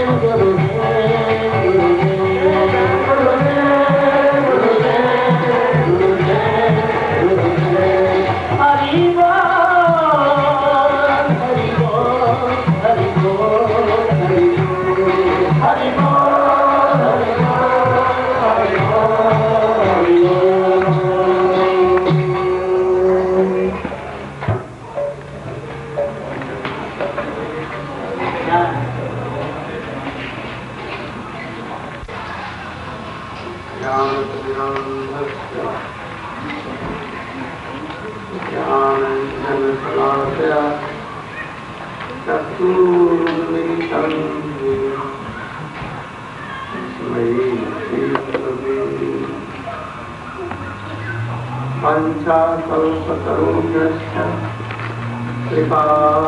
पंचाकल्पतरुभ्यश्च कृपा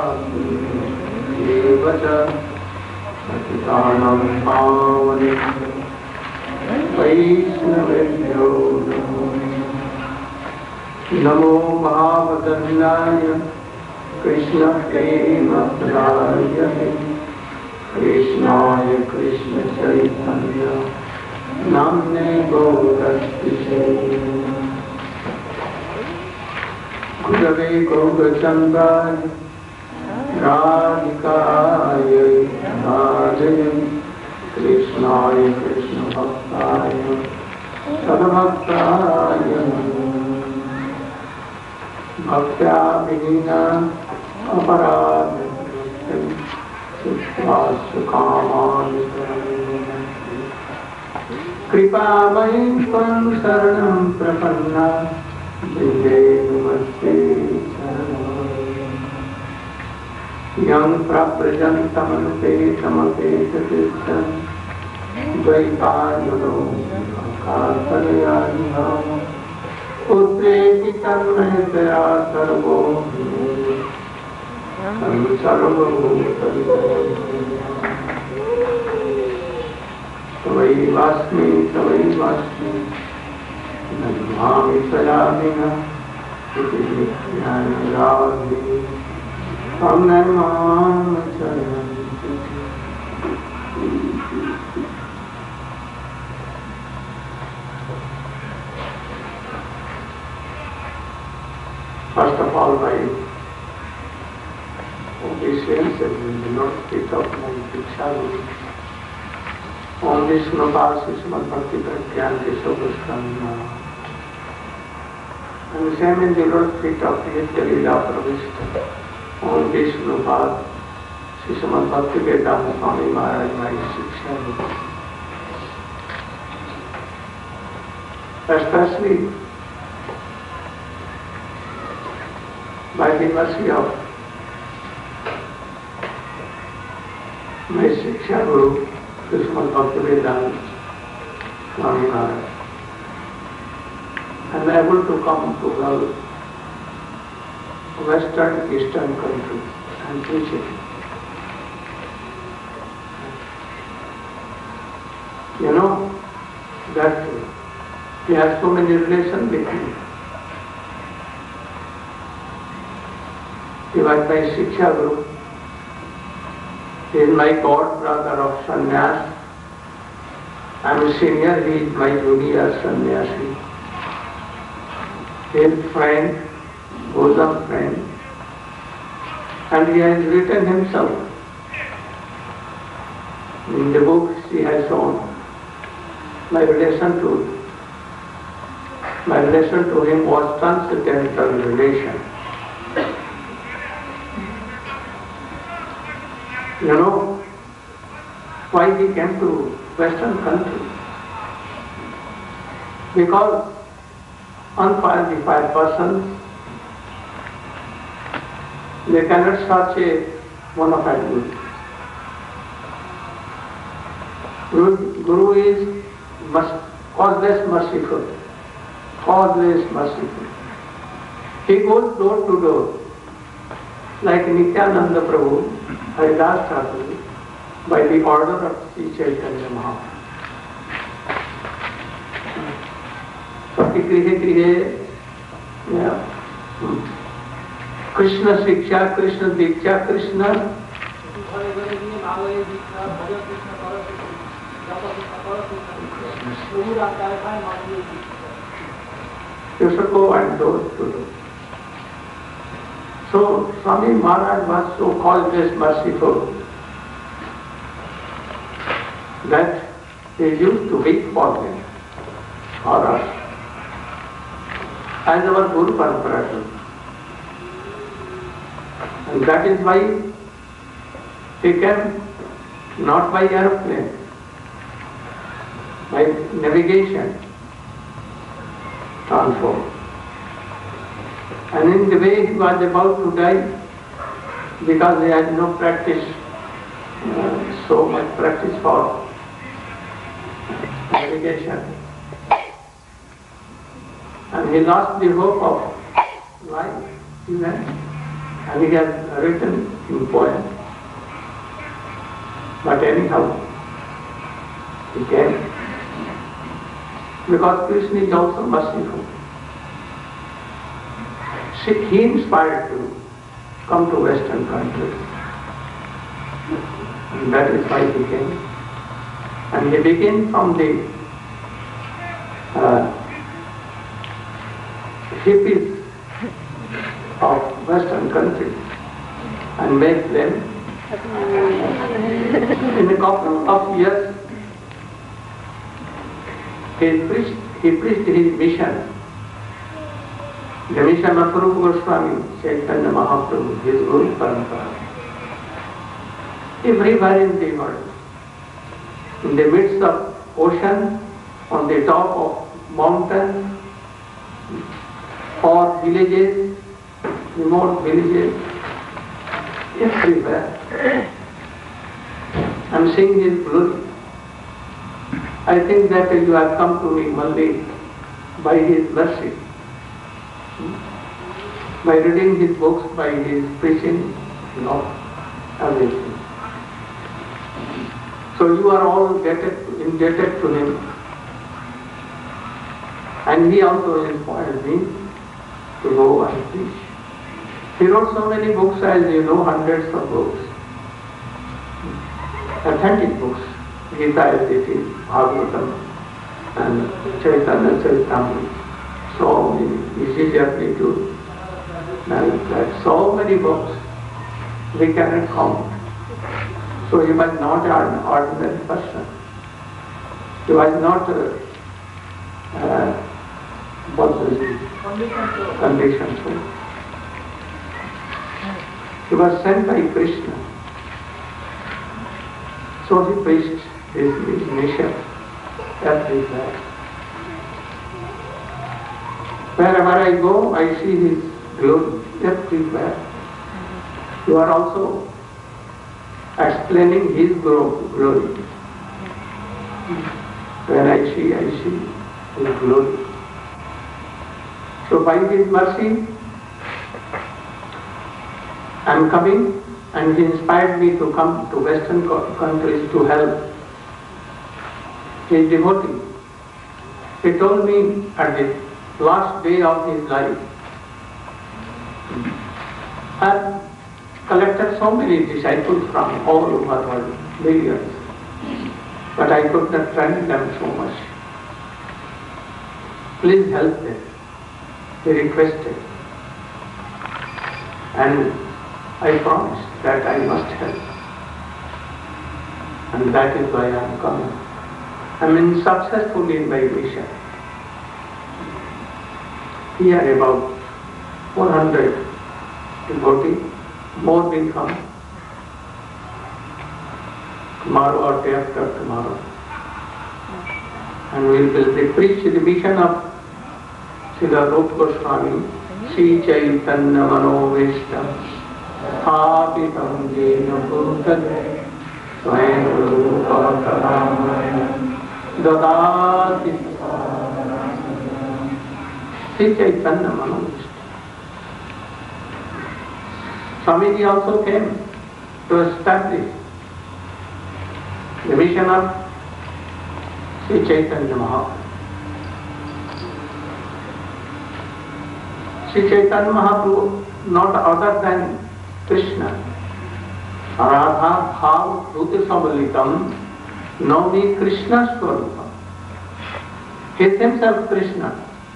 पतितानां पावनेभ्यो वैष्णवेभ्यो नमो महावदन्याय कृष्णप्रेमप्रदायते कृष्णाय कृष्णचैतन्य नाम्ने गौरस्तिषे गुरवे गौरचन्द्राय राधिकाय राधये कृष्णाय कृष्णभक्ताय सद्भक्ताय भक्त्या विहीना अपराधं सुखामानि कृपामयी त्वं शरणं प्रपन्ना विजय नमस्ते यं प्रव्रजन्तमनुपेतमपेततीर्थं द्वैपायनो काल्पयामः पुत्रेति तन्मयतया सर्वैवास्मि तवैवास्मि नमामि सदामिनः इति ज्ञानराधे तं नमामि चरणं। First of all, by obeisance and the Lord's feet of my Diksha Guru, Om Vishnu Pasi Srimad Bhakti Pragyan Keshav Goswami. And the same in the Lord's feet of Nitya Leela Pravishta, Om Vishnu Pasi Srimad Bhakti Vedanta Swami Maharaj, my Diksha Guru. Especially by the mercy of my Shiksha Guru, Srimad Bhakti Vedanta Swami Maharaj, I am able to come to the Western Eastern countries and preach it. You know that he has so many relations with me. He was my Shiksha Guru. He is my god brother of sannyas. I am senior, he is my junior sannyasi. He is friend, bosom friend, and he has written himself. In the books he has shown my relation to him was transcendental relation. You know why he came to Western country? Because unqualified persons, they cannot search a bona fide Guru. Guru is causeless merciful. Causeless merciful. He goes door to door. Like Nityananda Prabhu, Haridas Thakur, by the order of Sri Chaitanya Mahaprabhu. Prati Grihe Grihe, Krishna Shiksha, Krishna Diksha, Krishna You should go and do it to do. So Swami Maharaj was so called as merciful that he used to wait for them, for us, as our Guru Parampara. And that is why he came not by airplane, by navigation, transport. And in the way he was about to die, because he had no practice, so much practice for navigation. And he lost the hope of life even, and he has written in poem. But anyhow, he came, because Krishna is also merciful. He inspired to come to Western countries, and that is why he came. And he began from the hippies of Western countries and made them. In a couple of years, he preached his mission. The mission of Rupa Goswami, Chaitanya Mahaprabhu, his Guru Parampara. Everywhere in the world, in the midst of ocean, on the top of mountains, or villages, remote villages, everywhere. I am seeing his glory. I think that you have come to me only by his mercy. By reading his books, by his preaching, everything. So you are all indebted to him. And he also inspired me to go and preach. He wrote so many books, as you know, hundreds of books. Authentic books. Gita as it is, Bhagavatam, and Chaitanya Charitamrita. So many, easy journey to so many books we cannot count. So he was not an ordinary person. He was not conditioned soul. He was sent by Krishna. So he preached his mission everywhere. Wherever I go, I see his glory everywhere. You are also explaining his glory. When I see his glory. So by his mercy, I am coming, and he inspired me to come to Western countries to help. He is devotee. He told me at the last day of his life, I have collected so many disciples from all over the world, millions, but I could not train them so much. Please help them, he requested. And I promised that I must help. And that is why I am coming. I am successful in my mission. Here about 400 devotees, more will come tomorrow or day after tomorrow. And we will preach the mission of Srila Rupa Goswami, Sri Chaitanya Manovishtam, Thapitam Jena Bhutale, Swayam Rupa Karamaya, Dadati Sri Chaitanya Manovishtam. Swamiji also came to establish the mission of Sri Chaitanya Mahaprabhu. Sri Chaitanya Mahaprabhu, not other than Krishna, Radha Bhav Dhruti Samalitam Navami Krishna Swarupam. He is himself Krishna.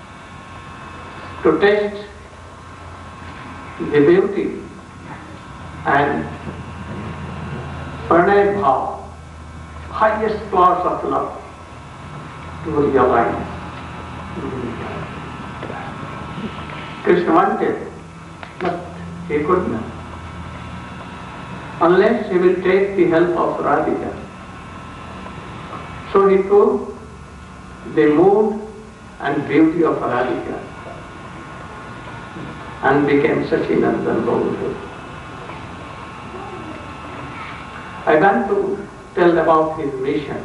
To taste the beauty and Pranay Bhav, highest class of love, to realize. Krishna wanted, but he could not. Unless he will take the help of Radhika. So he took the mood and beauty of Radhika and became Sachinandan Gaur. I want to tell about his mission.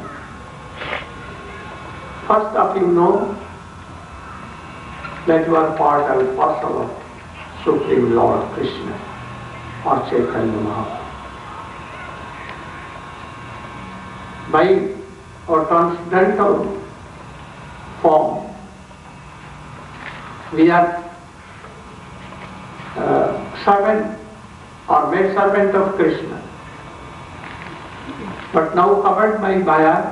First of you know that you are part and parcel of Supreme Lord Krishna or Chaitanya Mahaprabhu. By our transcendental form, we are servant or made servant of Krishna. But now covered by Maya,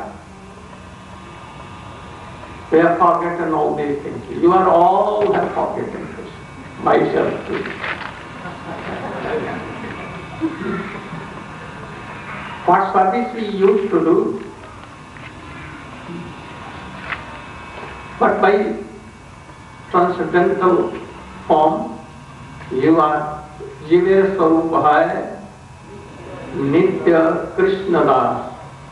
we have forgotten all these things. You are all have forgotten Krishna, myself too. What service we used to do, but by transcendental form, you are Jive Swarup hai Nitya Krishna Das.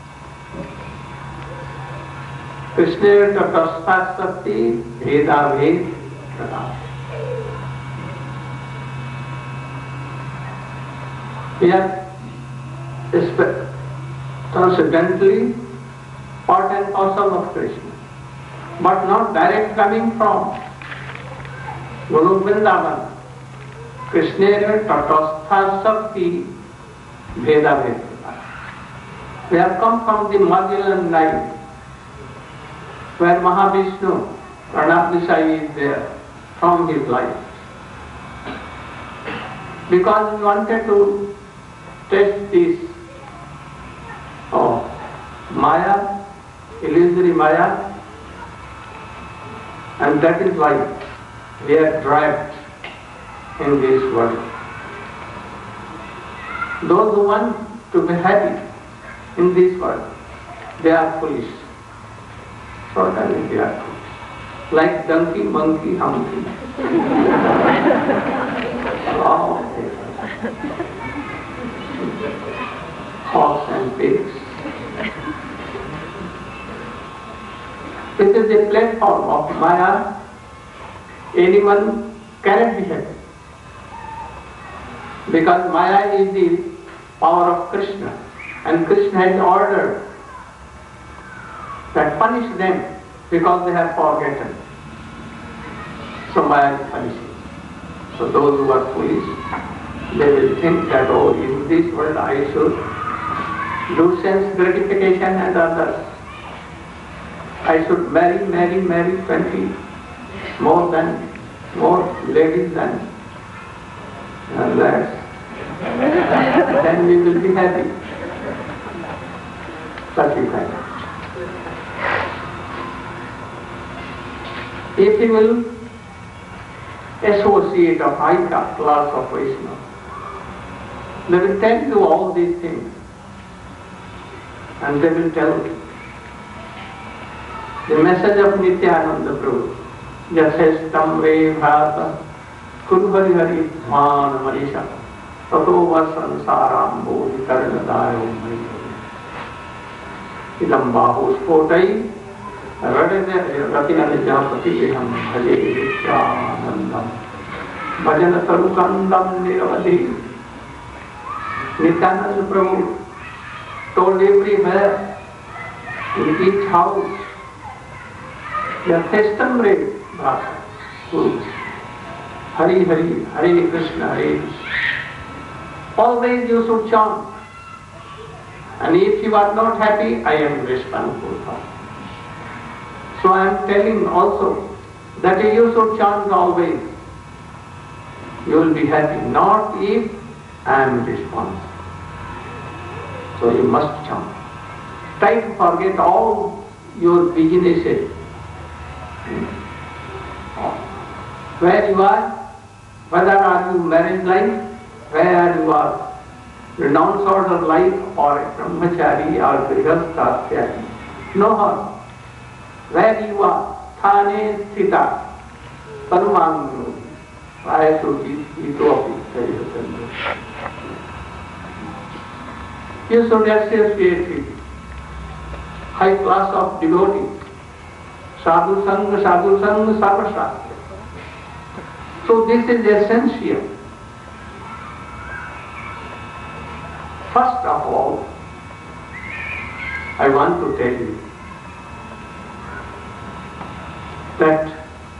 Krishna Tatastha Sakti Veda Ved Prakash. We are transcendentally part and parcel of Krishna, but not direct coming from Guru Vrindavan. Krishna Tatastha Sakti Veda Ved Prakash. We have come from the Magellan night, where Mahavishnu, Pranab is there from his life. Because we wanted to test this Maya, illusory Maya, and that is why we are trapped in this world. Those who want to be happy in this world, they are foolish. Totally they are foolish. Like donkey, monkey, humpy. Horse and pigs. This is the platform of Maya. Anyone cannot be happy. Because Maya is the power of Krishna. And Krishna has ordered that punish them because they have forgotten. So Maya is punishing. So those who are foolish, they will think that, oh, in this world I should do sense gratification and others. I should marry 20 more ladies than lads. Then we will be happy. Such a kind. If you will associate a high class of Vaishnava, they will tell you all these things. And they will tell the message of Nityananda Prabhu. Yasestam ve bhata kuru hari hari man manisha tato vasansaram bodhi karnadayo manisha idam bahu spotai ratina nijapati eham bhaje nityanandam bhajana tarukandam niravadhi. Nityananda Prabhu told everywhere, in each house, Yasestam Bhasa, Hari Hari, Hare Krishna, Hare Krishna. Always you should chant. And if you are not happy, I am responsible for it. So I am telling also that you should chant always. You will be happy, not if I am responsible. So you must jump. Try to forget all your businesses. Where you are, whether are you married life, where you are renounced order life or brahmachari or grihastha, no harm. Where you are, thane sthita, parmangno, ayasuti, itopi, you should associate with high class of devotees, sadhu sangha, sarva shastra. So this is essential. First of all, I want to tell you that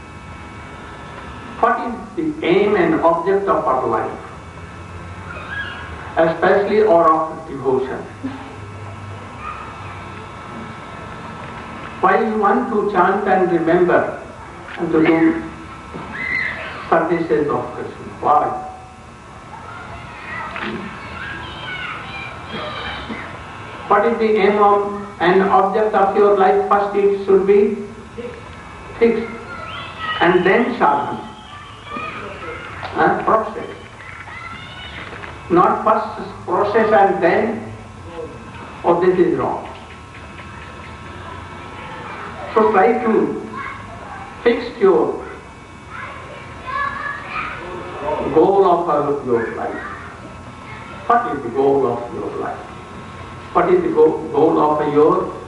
what is the aim and object of our life, especially or of devotion. Why you want to chant and remember and to do services of Krishna? Why? What is the aim of and object of your life? First it should be fixed, and then sadhana, process. Not first process and then, oh, this is wrong. So try to fix your goal of your life. What is the goal of your life? What is the goal of your